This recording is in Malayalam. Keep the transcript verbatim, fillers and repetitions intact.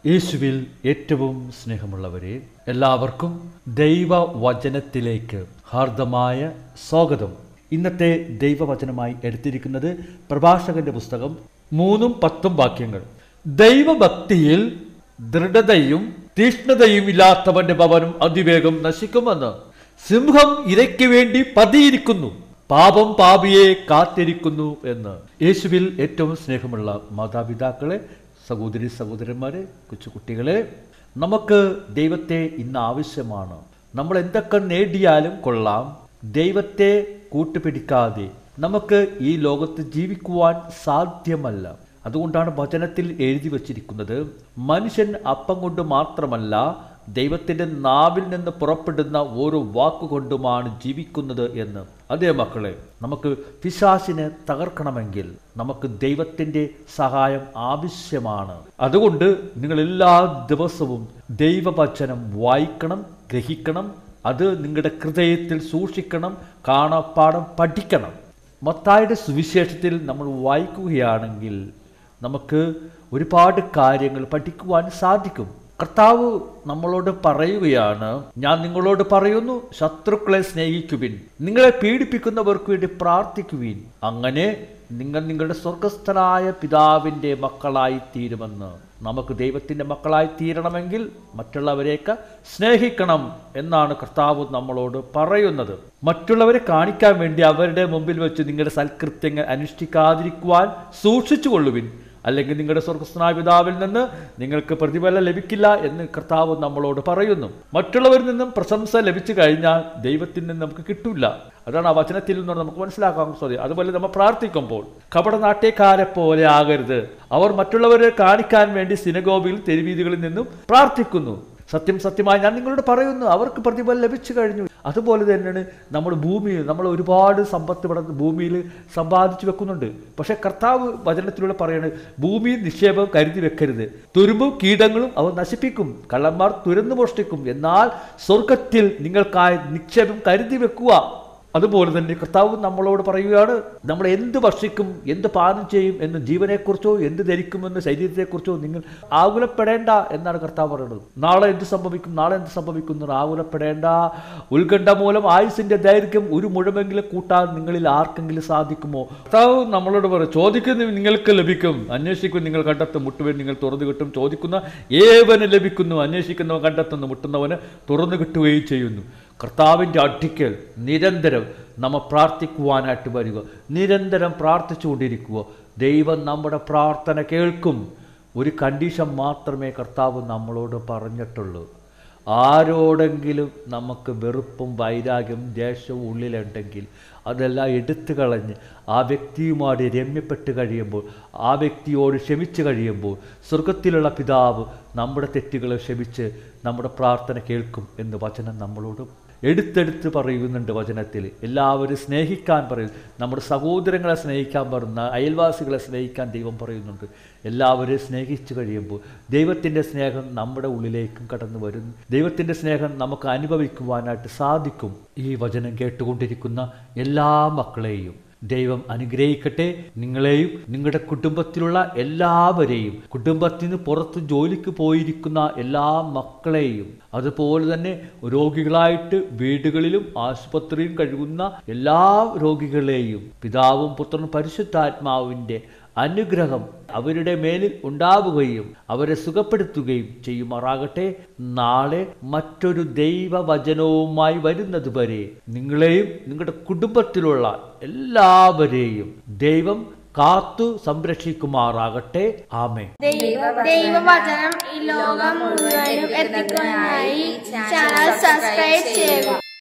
യേശുവിൽ ഏറ്റവും സ്നേഹമുള്ളവരെ, എല്ലാവർക്കും ദൈവവചനത്തിലേക്ക് ഹാർദമായ സ്വാഗതം. ഇന്നത്തെ ദൈവവചനമായി എടുത്തിരിക്കുന്നത് പ്രഭാഷകന്റെ പുസ്തകം മൂന്നും പത്തും വാക്യങ്ങൾ. ദൈവഭക്തിയിൽ ദൃഢതയും തീഷ്ണതയും ഇല്ലാത്തവന്റെ ഭവനം അതിവേഗം നശിക്കുമെന്ന്. സിംഹം ഇരയ്ക്ക് വേണ്ടി പതിയിരിക്കുന്നു, പാപം പാപിയെ കാത്തിരിക്കുന്നു എന്ന്. യേശുവിൽ ഏറ്റവും സ്നേഹമുള്ള മാതാപിതാക്കളെ, സഹോദരി സഹോദരന്മാരെ, കൊച്ചുകുട്ടികളെ, നമുക്ക് ദൈവത്തെ ഇന്ന് ആവശ്യമാണ്. നമ്മൾ എന്തൊക്കെ നേടിയാലും കൊള്ളാം, ദൈവത്തെ കൂട്ടുപിടിക്കാതെ നമുക്ക് ഈ ലോകത്ത് ജീവിക്കുവാൻ സാധ്യമല്ല. അതുകൊണ്ടാണ് വചനത്തിൽ എഴുതി വച്ചിരിക്കുന്നത്, മനുഷ്യൻ അപ്പം കൊണ്ട് മാത്രമല്ല ദൈവത്തിൻ്റെ നാവിൽ നിന്ന് പുറപ്പെടുന്ന ഓരോ വാക്കുകൊണ്ടുമാണ് ജീവിക്കുന്നത് എന്ന്. അതേ മക്കളെ, നമുക്ക് പിശാചിനെ തകർക്കണമെങ്കിൽ നമുക്ക് ദൈവത്തിൻ്റെ സഹായം ആവശ്യമാണ്. അതുകൊണ്ട് നിങ്ങൾ എല്ലാ ദിവസവും ദൈവവചനം വായിക്കണം, ഗ്രഹിക്കണം, അത് നിങ്ങളുടെ ഹൃദയത്തിൽ സൂക്ഷിക്കണം, കാണാപ്പാഠം പഠിക്കണം. മത്തായിയുടെ സുവിശേഷത്തിൽ നമ്മൾ വായിക്കുകയാണെങ്കിൽ നമുക്ക് ഒരുപാട് കാര്യങ്ങൾ പഠിക്കുവാൻ സാധിക്കും. കർത്താവ് നമ്മളോട് പറയുകയാണ്, ഞാൻ നിങ്ങളോട് പറയുന്നു, ശത്രുക്കളെ സ്നേഹിക്കുവിൻ, നിങ്ങളെ പീഡിപ്പിക്കുന്നവർക്ക് വേണ്ടി പ്രാർത്ഥിക്കുവിൻ, അങ്ങനെ നിങ്ങൾ നിങ്ങളുടെ സ്വർഗസ്ഥനായ പിതാവിൻ്റെ മക്കളായി തീരുമെന്ന്. നമുക്ക് ദൈവത്തിൻ്റെ മക്കളായി തീരണമെങ്കിൽ മറ്റുള്ളവരെയൊക്കെ സ്നേഹിക്കണം എന്നാണ് കർത്താവ് നമ്മളോട് പറയുന്നത്. മറ്റുള്ളവരെ കാണിക്കാൻ വേണ്ടി അവരുടെ മുമ്പിൽ വെച്ച് നിങ്ങളുടെ സൽകൃത്യങ്ങൾ അനുഷ്ഠിക്കാതിരിക്കുവാൻ സൂക്ഷിച്ചു കൊള്ളുവിൻ, അല്ലെങ്കിൽ നിങ്ങളുടെ സ്വർഗസ്ഥനായ പിതാവിൽ നിന്ന് നിങ്ങൾക്ക് പ്രതിഫലം ലഭിക്കില്ല എന്ന് കർത്താവ് നമ്മളോട് പറയുന്നു. മറ്റുള്ളവരിൽ നിന്നും പ്രശംസ ലഭിച്ചു കഴിഞ്ഞാൽ ദൈവത്തിൽ നിന്ന് നമുക്ക് കിട്ടില്ല. അതാണ് ആ വചനത്തിൽ നിന്ന് നമുക്ക് മനസ്സിലാക്കാൻ സാധിക്കും. അതുപോലെ നമ്മൾ പ്രാർത്ഥിക്കുമ്പോൾ കപടനാട്യക്കാരെ പോലെ ആകരുത്. അവർ മറ്റുള്ളവരെ കാണിക്കാൻ വേണ്ടി സിനഗോഗിൽ തെരുവീതികളിൽ നിന്നും പ്രാർത്ഥിക്കുന്നു. സത്യം സത്യമായി ഞാൻ നിങ്ങളോട് പറയുന്നു, അവർക്ക് പ്രതിഫലം ലഭിച്ചു കഴിഞ്ഞു. അതുപോലെ തന്നെയാണ് നമ്മുടെ ഭൂമിയിൽ നമ്മൾ ഒരുപാട് സമ്പത്ത് ഇവിടെ ഭൂമിയിൽ സമ്പാദിച്ചു വെക്കുന്നുണ്ട്. പക്ഷെ കർത്താവ് വചനത്തിലൂടെ പറയുന്നത്, ഭൂമിയിൽ നിക്ഷേപം കരുതി വെക്കരുത്, തുരുമ്പും കീടങ്ങളും അവർ നശിപ്പിക്കും, കള്ളന്മാർ തുരന്നു മോഷ്ടിക്കും, എന്നാൽ സ്വർഗത്തിൽ നിങ്ങൾക്കായി നിക്ഷേപം കരുതി വെക്കുക. അതുപോലെ തന്നെ കർത്താവ് നമ്മളോട് പറയുകയാണ്, നമ്മൾ എന്ത് ഭക്ഷിക്കും, എന്ത് പാനം ചെയ്യും എന്ന്, ജീവനെക്കുറിച്ചോ എന്ത് ധരിക്കുമെന്ന് ശരീരത്തെക്കുറിച്ചോ നിങ്ങൾ ആകുലപ്പെടേണ്ട എന്നാണ് കർത്താവ് പറയുന്നത്. നാളെ എന്ത് സംഭവിക്കും, നാളെ എന്ത് സംഭവിക്കും ആകുലപ്പെടേണ്ട. ഉത്കണ്ഠ മൂലം ആയുസിന്റെ ദൈർഘ്യം ഒരു മുഴമെങ്കിലും കൂട്ടാൻ നിങ്ങളിൽ ആർക്കെങ്കിലും സാധിക്കുമോ? കർത്താവ് നമ്മളോട് പറയും, ചോദിക്കുന്ന നിങ്ങൾക്ക് ലഭിക്കും, അന്വേഷിക്കും നിങ്ങൾ കണ്ടെത്തും, മുട്ടുവൻ നിങ്ങൾ തുറന്നു കിട്ടും, ചോദിക്കുന്ന ഏവന് ലഭിക്കുന്നു, അന്വേഷിക്കുന്നവൻ കണ്ടെത്തുന്നു, മുട്ടുന്നവന് തുറന്നു കിട്ടുകയും ചെയ്യുന്നു. കർത്താവിൻ്റെ അടുക്കൽ നിരന്തരം നമ്മൾ പ്രാർത്ഥിക്കുവാനായിട്ട് വരിക, നിരന്തരം പ്രാർത്ഥിച്ചുകൊണ്ടിരിക്കുക. ദൈവം നമ്മുടെ പ്രാർത്ഥന കേൾക്കും. ഒരു കണ്ടീഷൻ മാത്രമേ കർത്താവ് നമ്മളോട് പറഞ്ഞിട്ടുള്ളൂ. ആരോടെങ്കിലും നമുക്ക് വെറുപ്പും വൈരാഗ്യം ദേഷ്യവും ഉള്ളിലുണ്ടെങ്കിൽ അതെല്ലാം എടുത്തു കളഞ്ഞ് ആ വ്യക്തിയുമായിട്ട് രമ്യപ്പെട്ട് കഴിയുമ്പോൾ, ആ വ്യക്തിയോട് ക്ഷമിച്ച് കഴിയുമ്പോൾ സ്വർഗത്തിലുള്ള പിതാവ് നമ്മുടെ തെറ്റുകളെ ക്ഷമിച്ച് നമ്മുടെ പ്രാർത്ഥന കേൾക്കും എന്ന് വചനം നമ്മളോട് എടുത്തെടുത്ത് പറയുന്നുണ്ട്. വചനത്തിൽ എല്ലാവരും സ്നേഹിക്കാൻ പറയും, നമ്മുടെ സഹോദരങ്ങളെ സ്നേഹിക്കാൻ പറയുന്ന, അയൽവാസികളെ സ്നേഹിക്കാൻ ദൈവം പറയുന്നുണ്ട്. എല്ലാവരെയും സ്നേഹിച്ചു കഴിയുമ്പോൾ ദൈവത്തിൻ്റെ സ്നേഹം നമ്മുടെ ഉള്ളിലേക്കും കടന്നു വരും. ദൈവത്തിൻ്റെ സ്നേഹം നമുക്ക് അനുഭവിക്കുവാനായിട്ട് സാധിക്കും. ഈ വചനം കേട്ടുകൊണ്ടിരിക്കുന്ന എല്ലാ മക്കളെയും ദൈവം അനുഗ്രഹിക്കട്ടെ. നിങ്ങളെയും നിങ്ങളുടെ കുടുംബത്തിലുള്ള എല്ലാവരെയും, കുടുംബത്തിന് പുറത്ത് ജോലിക്ക് പോയിരിക്കുന്ന എല്ലാ മക്കളെയും, അതുപോലെ തന്നെ രോഗികളായിട്ട് വീടുകളിലും ആശുപത്രിയിലും കഴിയുന്ന എല്ലാ രോഗികളെയും പിതാവും പുത്രനും പരിശുദ്ധാത്മാവിൻ്റെ അനുഗ്രഹം അവരുടെ മേലിൽ ഉണ്ടാവുകയും അവരെ സുഖപ്പെടുത്തുകയും ചെയ്യുമാറാകട്ടെ. നാളെ മറ്റൊരു ദൈവവചനവുമായി വരുന്നത് വരെ നിങ്ങളെയും നിങ്ങളുടെ കുടുംബത്തിലുള്ള എല്ലാവരെയും ദൈവം കാത്തു സംരക്ഷിക്കുമാറാകട്ടെ. ആമേൻ. ദൈവവചനം ഈ ലോകം മുഴുവനും എത്തിക്കാനായി ചാനൽ സബ്സ്ക്രൈബ് ചെയ്യുക.